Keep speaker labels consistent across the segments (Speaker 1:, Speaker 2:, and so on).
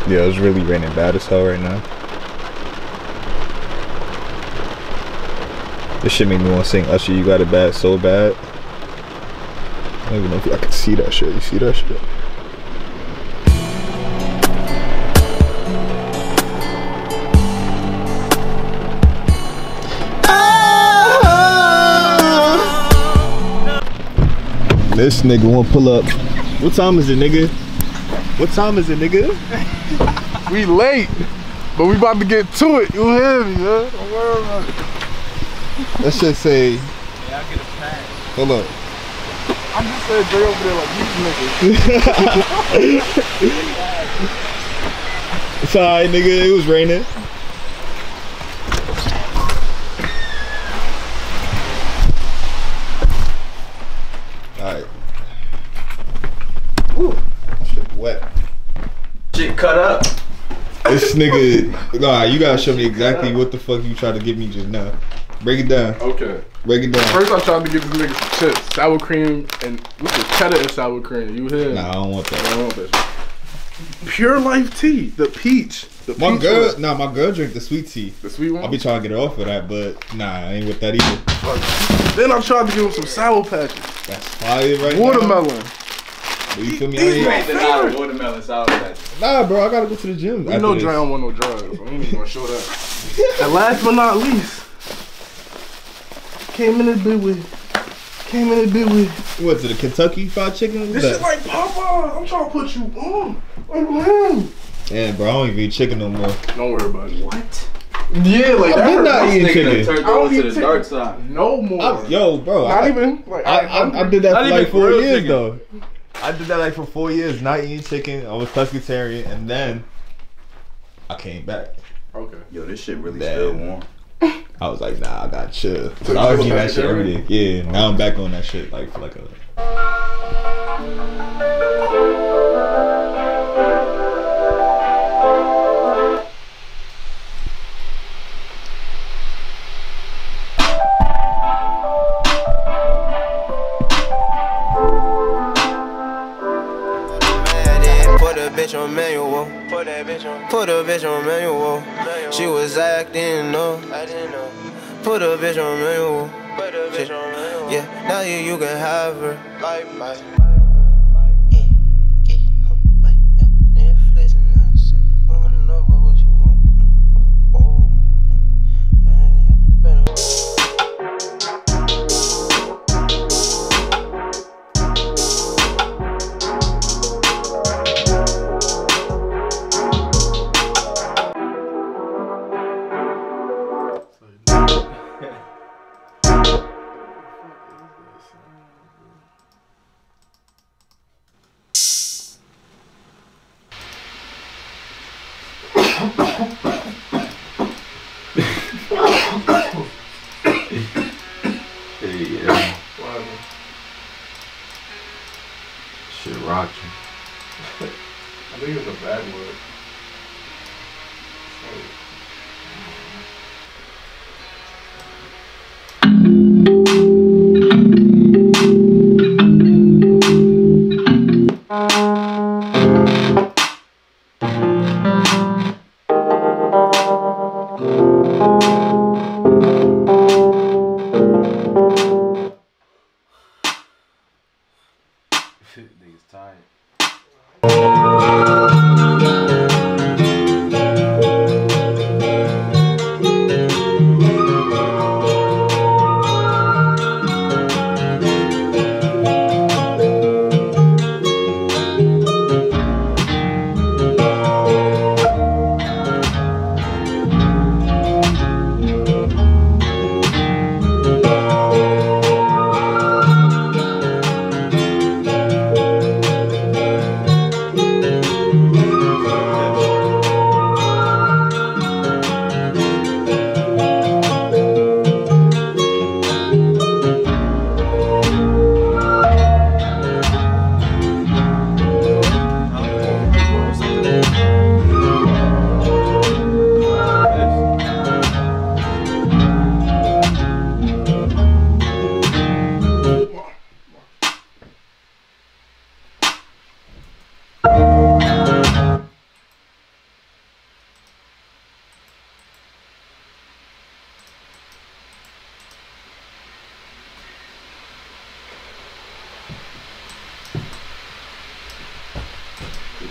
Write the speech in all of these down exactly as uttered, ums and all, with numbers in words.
Speaker 1: Yeah, it's really raining bad as hell right now. This shit make me want to sing Usher, You Got It Bad so bad. I don't even know if y'all can see that shit. You see that shit? This nigga won't pull up. What time is it, nigga? What time is it, nigga?
Speaker 2: We late, but we about to get to it. You hear me, man? Don't worry about it.
Speaker 1: That shit say.
Speaker 3: Yeah, I'll get a pass.
Speaker 1: Hold up.
Speaker 2: I just said Dre over there like, you niggas.
Speaker 1: It's alright, nigga. It was raining. Alright. Ooh, shit wet.
Speaker 3: Shit cut up.
Speaker 1: This nigga, nah, you gotta show me exactly what the fuck you tried to give me just now. Break it down.
Speaker 2: Okay.
Speaker 1: Break it down.
Speaker 2: First, I tried to give this nigga some chips, sour cream, and what's it, cheddar and sour cream. You hear?
Speaker 1: Nah, I don't want that.
Speaker 2: I don't want that shit. Pure Life tea, the peach. The
Speaker 1: My
Speaker 2: peach
Speaker 1: girl,
Speaker 2: one.
Speaker 1: nah, my girl drink the sweet tea.
Speaker 2: The sweet one.
Speaker 1: I'll be trying to get her off of that, but nah, I ain't with that either.
Speaker 2: Then I tried to give him some sour patches.
Speaker 1: That's fire right
Speaker 2: Watermelon.
Speaker 1: now. But you feel me? I
Speaker 2: These
Speaker 1: ain't-
Speaker 3: You ain't denied a watermelon sour patch.
Speaker 1: Nah, bro, I gotta go to the gym.
Speaker 2: You
Speaker 1: after
Speaker 2: know
Speaker 1: this.
Speaker 2: Dre don't want no drugs. So I ain't even gonna show that. And last but not least, came in this bit with, came in this bit with.
Speaker 1: What, to the Kentucky Fried Chicken? What's
Speaker 2: This
Speaker 1: that?
Speaker 2: is like Popeye. I'm trying to put you on. Like, man.
Speaker 1: Yeah, bro, I don't even eat chicken no more.
Speaker 2: Don't worry about it.
Speaker 3: What?
Speaker 2: Yeah, like
Speaker 1: I've
Speaker 2: that.
Speaker 1: been
Speaker 2: hurt
Speaker 1: not
Speaker 2: my
Speaker 1: eating
Speaker 3: Nigga
Speaker 1: chicken.
Speaker 3: done turned
Speaker 2: I don't
Speaker 3: over to
Speaker 2: eat
Speaker 3: the
Speaker 2: chicken.
Speaker 3: dark side.
Speaker 2: No more.
Speaker 1: I, yo, bro,
Speaker 2: not
Speaker 1: I,
Speaker 2: even. Like
Speaker 1: I,
Speaker 2: I,
Speaker 1: I, I did that
Speaker 3: Not
Speaker 1: for like
Speaker 3: even
Speaker 1: four
Speaker 3: real
Speaker 1: years
Speaker 3: chicken.
Speaker 1: though. I did that like for four years, not eating chicken. I was pescatarian, and then I came back.
Speaker 2: Okay.
Speaker 3: Yo, this shit really
Speaker 1: Damn.
Speaker 3: still warm.
Speaker 1: I was like, nah, I got chill.
Speaker 2: So
Speaker 1: I was
Speaker 2: you
Speaker 1: eating that shit
Speaker 2: pescatarian?
Speaker 1: every day. Yeah, now I'm back on that shit like for like a.
Speaker 4: Put a bitch on manual. Put that bitch on. Put a bitch on manual. She was acting no. I didn't know. Put a bitch on manual. Put a bitch on manual. Yeah, now you you can have her. Bye bye.
Speaker 3: Hey, yeah.
Speaker 2: Wow.
Speaker 3: Shit rocking.
Speaker 2: I think it's a bad word.
Speaker 3: Niggas tired.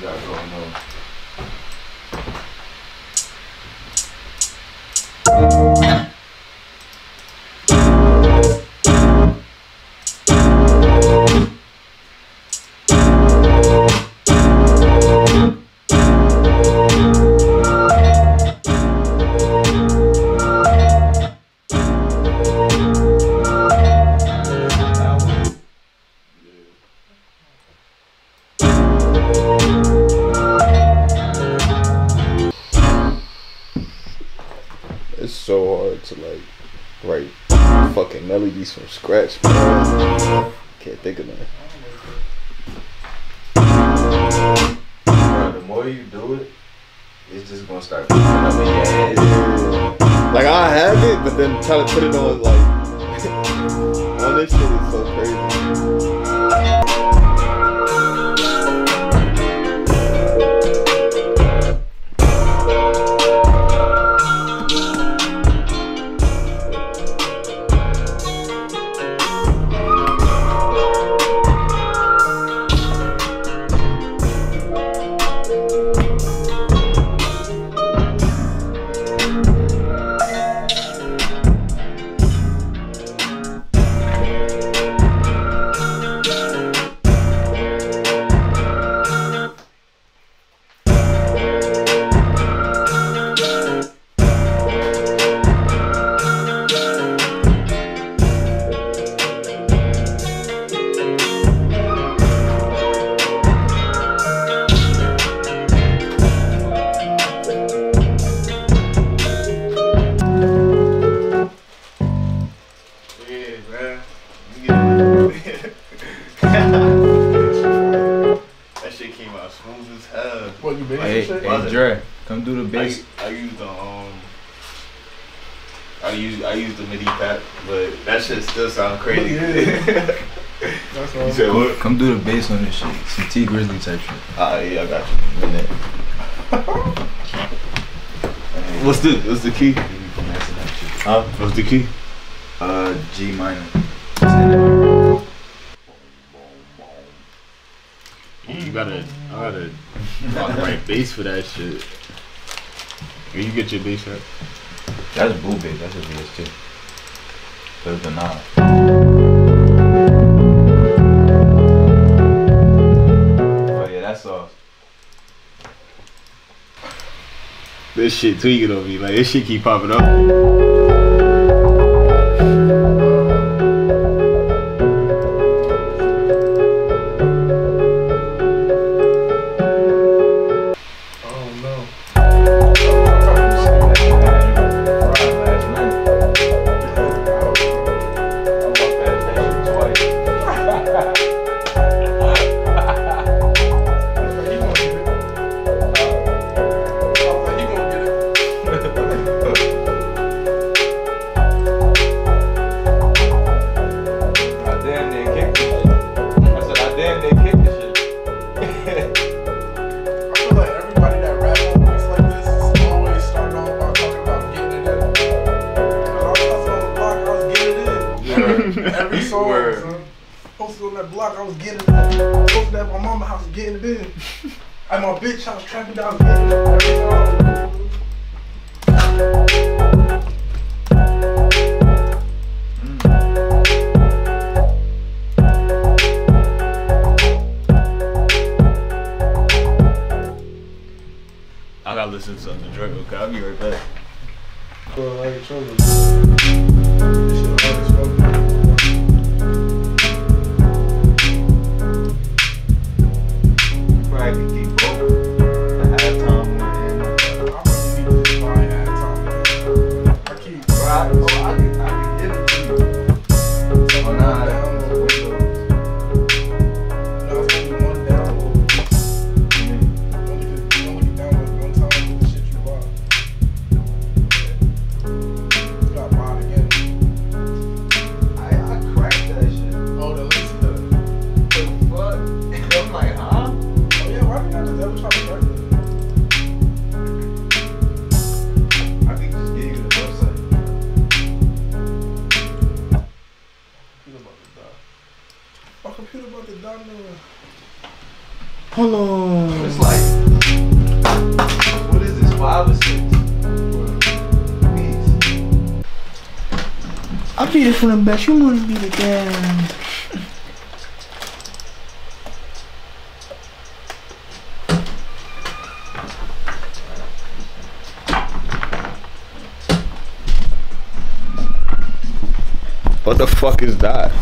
Speaker 3: you got going on?
Speaker 1: It's so hard to like write fucking melodies from scratch, bro. Can't think of that.
Speaker 3: Bro, the more you do it, it's just gonna start picking up in your head.
Speaker 1: Like I have it, but then try to put it on like on this shit is so crazy. That shit came out smooth as hell.
Speaker 2: What, you bass
Speaker 3: Hey,
Speaker 2: and shit?
Speaker 3: hey, Dre, come do the bass.
Speaker 1: I, I used the um, I used I used the MIDI pad, but that shit still sound crazy.
Speaker 2: That's all.
Speaker 1: You said what?
Speaker 3: Come do the bass on this shit. Some T Grizzly type shit.
Speaker 1: Ah, yeah, I got you. In a minute. What's the What's the key? Huh? What's the key?
Speaker 3: Uh, G minor.
Speaker 1: You gotta, I gotta, gotta write bass for that shit. Where you get your bass at?
Speaker 3: That's blue bass. That's a V S too. But it's the knob. Oh yeah, that's sauce.
Speaker 1: This shit tweaking on me. Like this shit keep popping up.
Speaker 2: Every song, son. Posted on that block, I was getting it. Posted at my mama's house, getting it in. At my bitch house, trapping down, getting it. Every song.
Speaker 1: I gotta listen to something to Drake. Okay, I'll be right back.
Speaker 2: Cool, I ain't trouble. This shit hard as fuck.
Speaker 3: Probably could keep both. The halftime one and
Speaker 2: I probably need to just buy halftime. I keep.
Speaker 3: Bro, I, oh, I can, I can give it to you. Oh, nah, that was Windows.
Speaker 2: No, it's only one download. You only can, you only can download one time with the shit you bought. You gotta buy it again.
Speaker 3: I, I cracked that shit.
Speaker 2: Oh, the least the.
Speaker 3: What the fuck? I'm like, huh?
Speaker 2: Oh yeah, why did I just ever try to break it?
Speaker 3: I can just give you the website.
Speaker 2: Computer about to die. My computer about to die now.
Speaker 1: Hold on.
Speaker 3: It's like, what is this, five or six?
Speaker 2: I beat it from the best. You want to beat it down.
Speaker 1: What the fuck is that?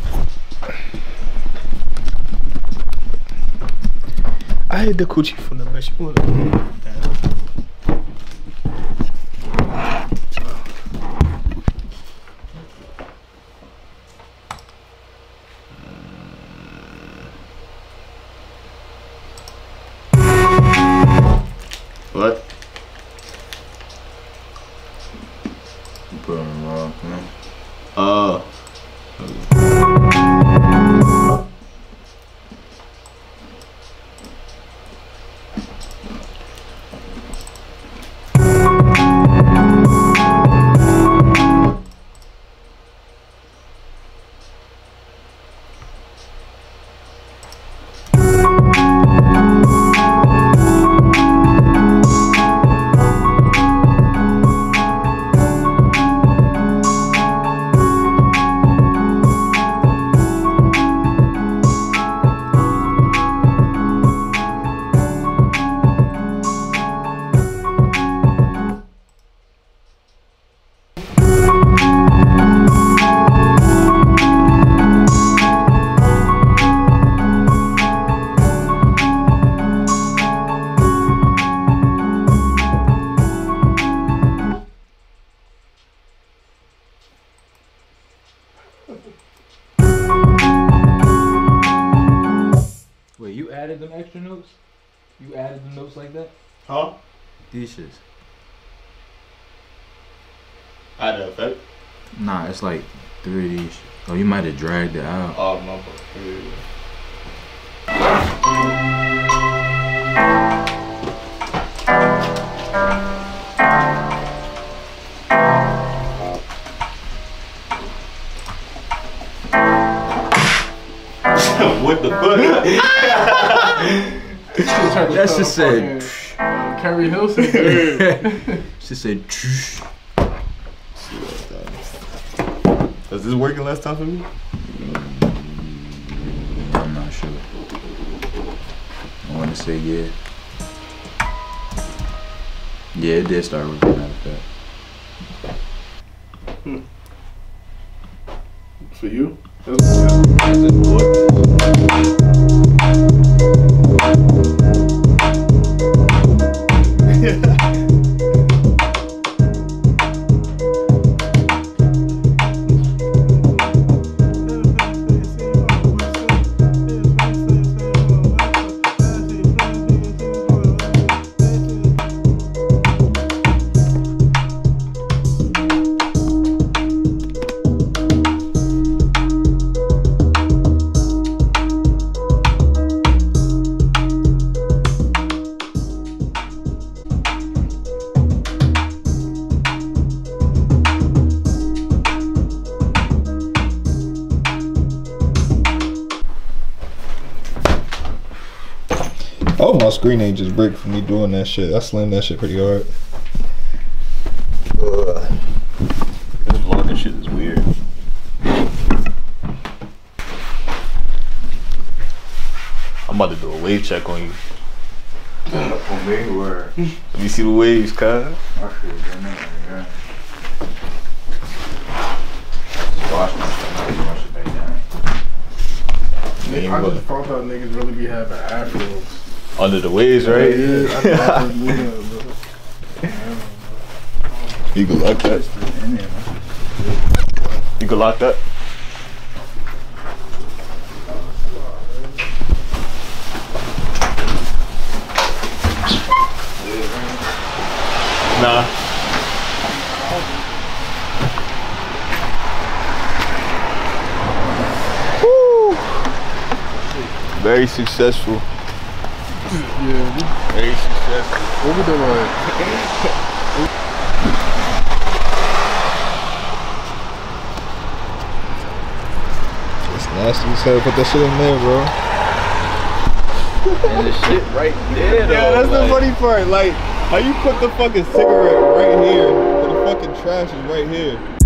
Speaker 1: I hit the coochie from the best. You wanna beat it down. What?
Speaker 3: You put on the wrong thing.
Speaker 1: Uh.
Speaker 5: Wait, you added them extra notes? You added the notes like that?
Speaker 1: Huh?
Speaker 3: These shits.
Speaker 1: I had an effect.
Speaker 3: Nah, it's like three of these. Oh, you might have dragged it out.
Speaker 1: Oh, my fault. What the fuck?
Speaker 3: That shit said.
Speaker 2: Kerry Hilson.
Speaker 3: She said.
Speaker 1: Was this working last time for me?
Speaker 3: I'm not sure. I want to say yeah. Yeah, it did start working out of that.
Speaker 2: Hmm. For you?
Speaker 1: Oh, my screen ain't just break from me doing that shit. I slammed that shit pretty hard. Ugh. This vlogging shit is weird. I'm about to do a wave check on you.
Speaker 3: On me, where?
Speaker 1: Let me see the waves, cuz.
Speaker 3: I should have done that. Yeah. Wash my shit. Wash it back down.
Speaker 2: I just found out niggas really be having afros.
Speaker 1: Under the waves, right?
Speaker 2: Yeah, I thought it was bro.
Speaker 1: You can lock that. You can lock that. Nah. Woo. Very successful.
Speaker 2: Yeah.
Speaker 1: Very successful.
Speaker 2: What we doing?
Speaker 1: It's nasty as hell. Put that shit in there, bro.
Speaker 3: And the shit right there, though.
Speaker 1: Yeah, that's
Speaker 3: like,
Speaker 1: the funny part. Like, how you put the fucking cigarette right here, and the fucking trash is right here.